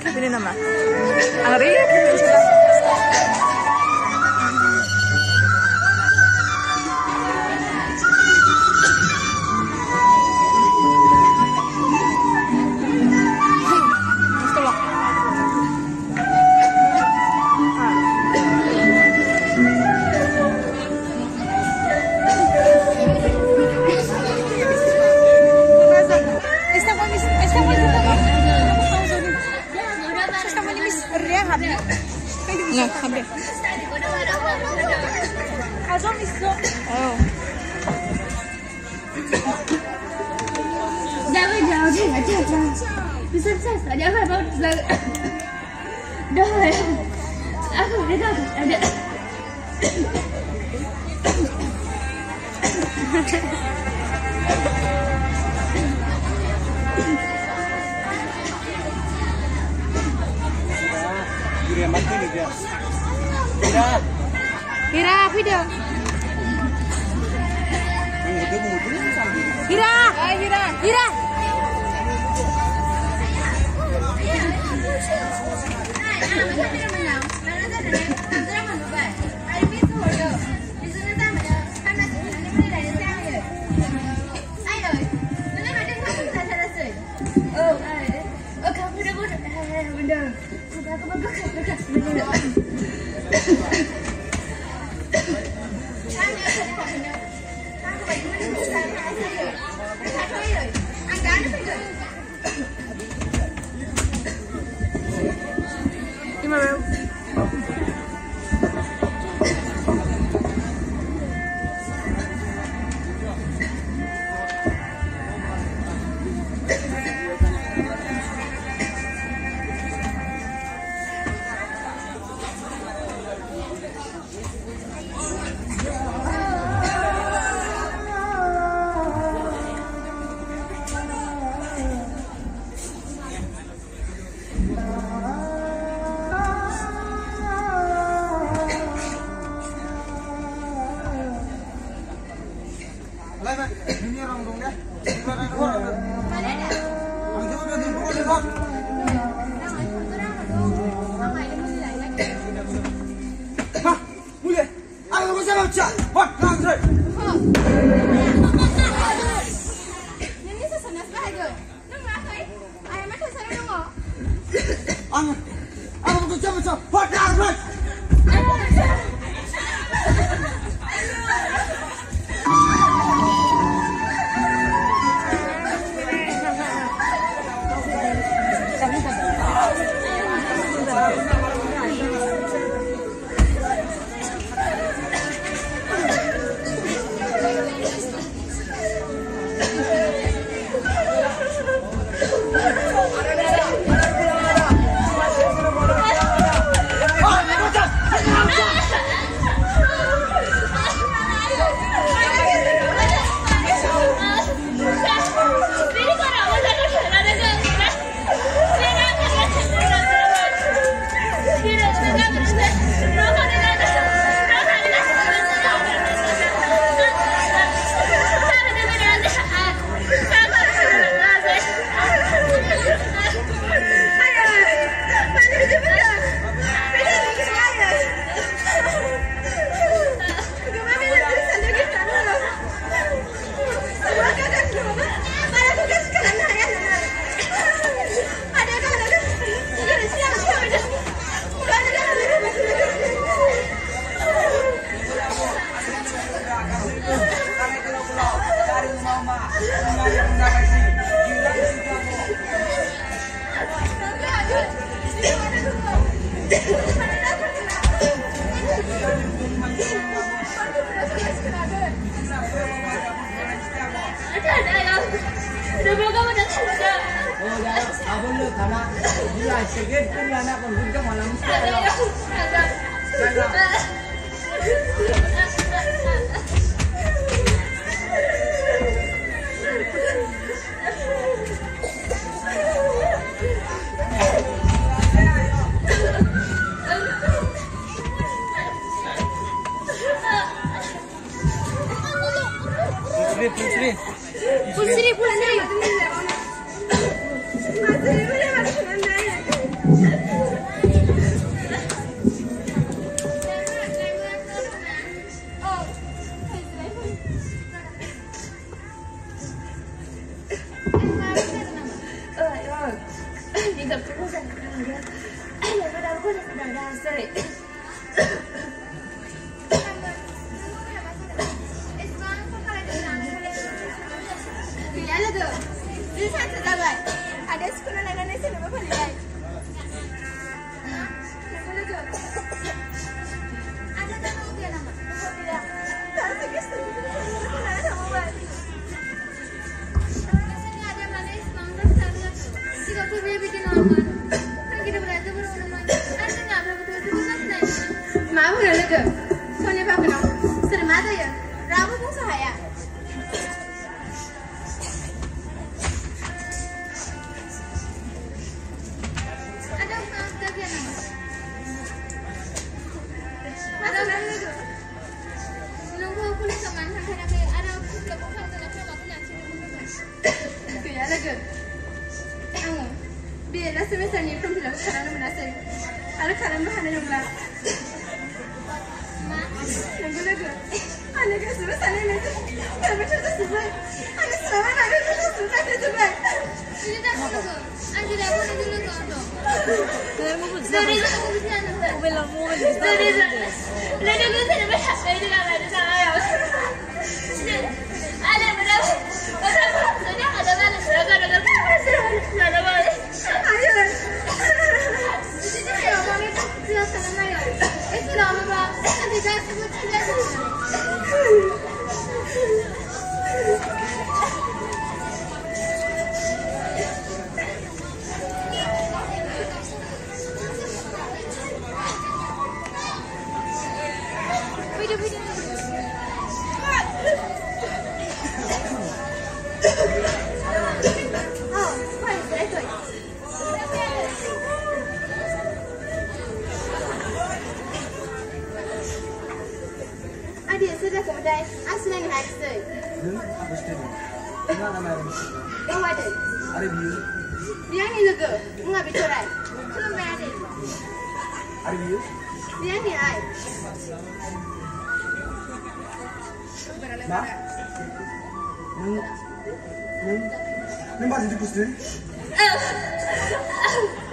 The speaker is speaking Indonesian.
Ini nama. Ari. Nggak, sampai. Jangan jauh deh, aja. Bisa saja apa baru dah ya. Aku udah ada. Hira, video. Hira. Pusri pulang dari. Sorry. Kaya tuh. Di sana dapat. Ada sekolah lain sini apa lagi? Ada nama dia nama. Tidak. Tak kisah. Ada nama. Biasanya ada manis mangga sana. Jika aku bikin normal. Kan kita berada berulang. Ada nggak berapa betul betul Mau nggak lagi? Soalnya apa kenal? Sering ada ya. Ramu pun sahaya. Ada nggak dia nama? Ada lagi. Nunggu aku nih teman karena ada aku lebih tahu kenapa aku yang sini. Kaya lagi. Anu. Biar semester ni pun tidak karena menasai. Ada karena mana jumlah. Nunggu lagi. Anak kan semester ni nanti. Kalau macam tu sebab. Anak selama ada tu sebab tu sebab. Ini dah dulu. Anjir dah pun dulu tu. Saya mau buat Dari tu aku bisa nanti. mobil. Dari tu. Dari tu saya berhak. Dari tu lah. Dari tu lah. Ada berapa? Sudah ada mana? Ada mana? Ayo. Di sini ya, kami sudah selesai ya. Itu lama pak. Nanti saya sebut tidak. Video. Oh,快点，Adik sudah kemudian asli yang hack sih. Mana macam? Yang ada. Ada view. Dia ni juga, enggak bicara. Cuma ada. Ada view. Dia ni ay. Mak? Yang bahasa itu pasti.